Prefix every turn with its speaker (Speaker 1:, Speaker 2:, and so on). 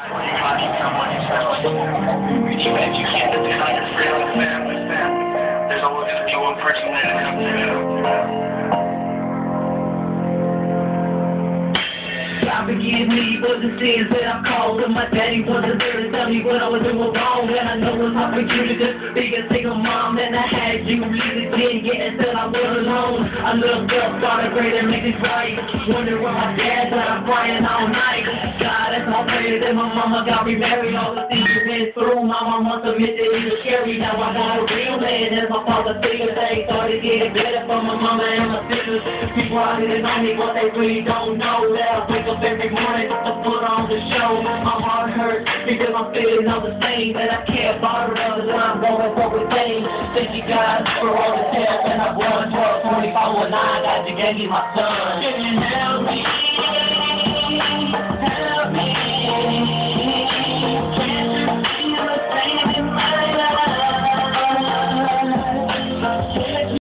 Speaker 1: You can't deny your freedom, family. There's always going to be one person that comes in.
Speaker 2: God forgive me for the sins that I've caused. And my daddy wasn't there to tell me what I was doing wrong. And I know it's hard for you to just be a single mom. And I had you leave it then, yeah, until I was alone. I looked up, saw the great and make it right. Wonder where my dad's at, I'm crying all night. God, that's all crazy that my mama got remarried. All the things you went through, my mama submitted it was scary. Now I got a real man, as my father figured things started getting better for my mama and my sisters. People out here know me, but they really don't know that I wake up every morning to put on the show. My heart hurts because I'm feeling all the same, that I can't bother others when I'm going for a thing. Thank you guys for all the tests and I've won 12, 24, and 9. God, you gave me my son. Can you help me? Help me.